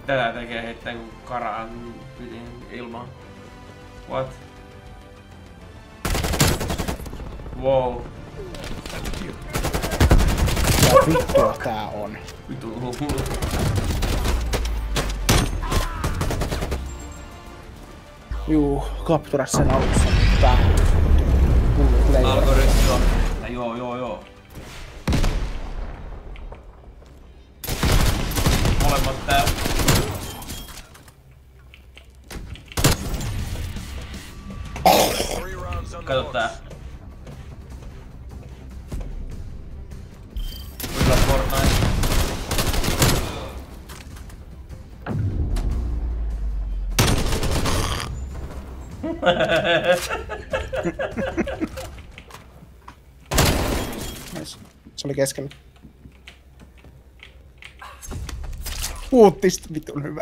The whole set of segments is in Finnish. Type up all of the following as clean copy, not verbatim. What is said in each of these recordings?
Tätä tekee heittäen kun karaan ilmaan. What? Wow. Mitä vittua tää on? Vitu hullu. Juu, kaptura sen alussa. Tää hullu player. Algoritmo. Joo. Molemmat täällä. Kato tää. Kyllä Fortnite. Se oli keskellä. Puuttista vitun hyvä.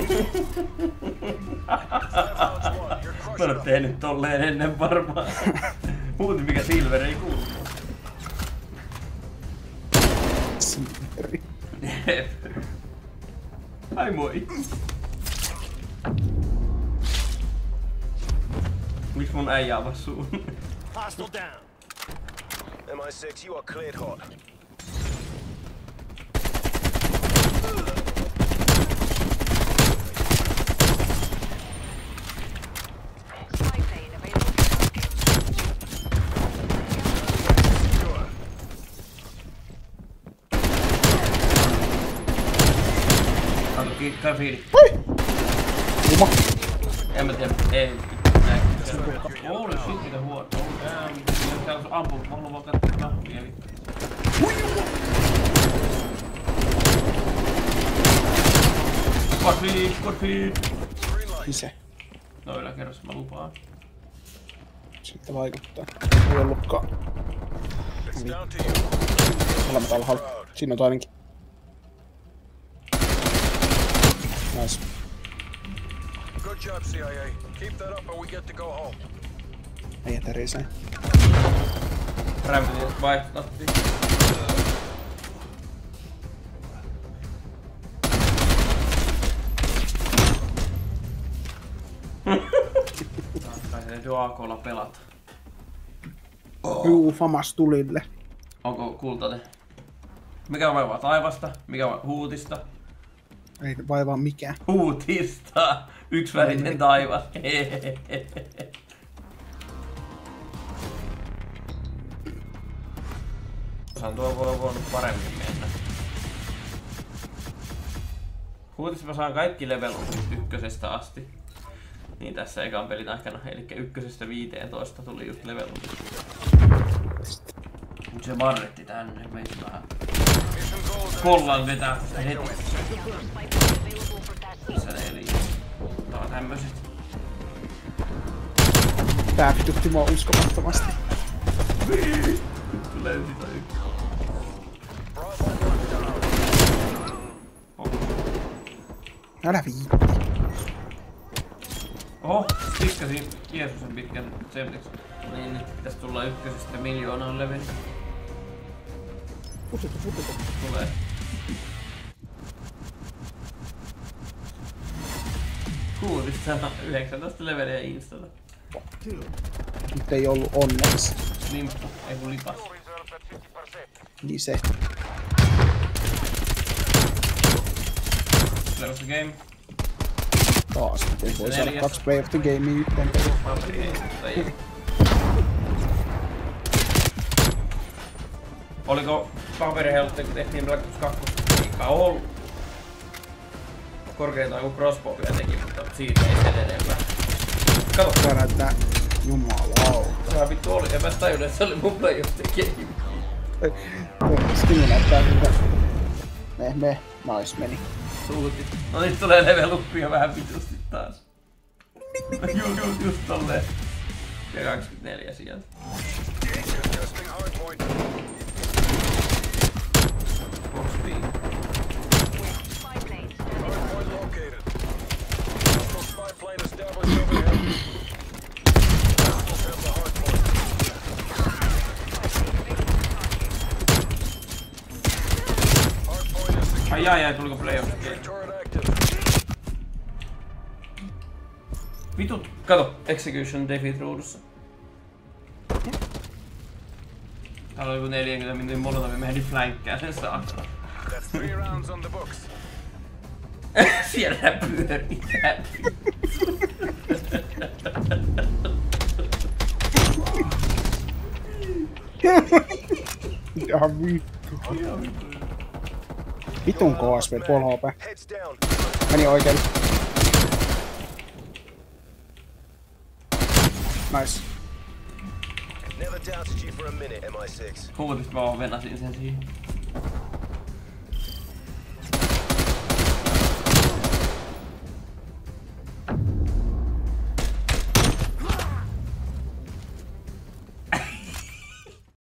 Mä en oo tehnyt tolleen ennen varmaan. Huuti mikä Silver ei kuulu. Silveri. Jep. Ai moi. Miks mun äijä avas suun? Hostile down. MI6, you are cleared hot. Käy fiili. Juma. En mä tiedä, ei. Holy shit, mitä huono. Täällä on ampuu, mä haluan vaan katsoa nappia. Squad feed. Missä? No yläkerrassa mä lupaan. Sitten vaikuttaa. Ei ollutkaan. Molemmat alhaalla. Siinä on toinenkin. Nice. Good job, CIA. Keep that up or we get to go home. Ei jätärisee. Rämpytin vaihtotattiin. Kai se täytyy AK:lla pelata. Juu, famas tulille. Onko kultainen? Mikä vaivaa taivasta? Mikä vaivaa huutista? Ei vaivaa mikään. Huutista! Yksivärinen taivas. Osan tuo voinut paremmin mennä. Huutissa mä saan kaikki levelupit ykkösestä asti. Niin tässä ekan pelin aikana. Elikkä ykkösestä 15 tuli just levelupit. Mut se barretti tänne. Meitä vähän kollan vetää tästä heti. Missä ne eli? Tää on tämmöset. Tää pitutti mua uskomattomasti. Löysi toi yksi. Älä viitti. Oho, tikkasin Jeesuksen pitkän selteksi. Niin nyt pitäis tulla ykkösestä miljoonan leveli. Pututu. Tulee. Kuutista 19 leveliä installa. Nyt ei ollu onneksi. Limppu, ei kun lipas. Niin se. Player of the game. Taas. Ei voi saada 2 player of the gamea yhteen peliin. Paperi ei, mutta ei. Oliko paperiheltte, kun tehtiin Black Ops 2? Eipä ollu. Korkeintaan kuin crossbow vielä teki, mutta siitä ei sen enempää. Kato! Tää näyttää jumalauta. Sehän vittu oli, en mä tajunnut, että se oli mun Play of the Game. Skin näyttää hyvä. Nice meni. Suuti. No nyt tulee level uppia vähän vitusti taas. Just tolleen. Ja 24 sieltä. Boxbeam. Ai, tuliko Play of the Game? Vitut, kato, Execution Defeat ruudussa. Täällä oli joku 40 minuutin molotovi, mä ehdin flankkää sen saakka. That's 3 rounds on the books. Siellä pyörii häppi. Ihan vittu. Vitun KSV, puol HP. Heads down. Meni oikein. Nice. Never doubted you for a minute, MI6. Huutis mä vaan venasin sen siihen.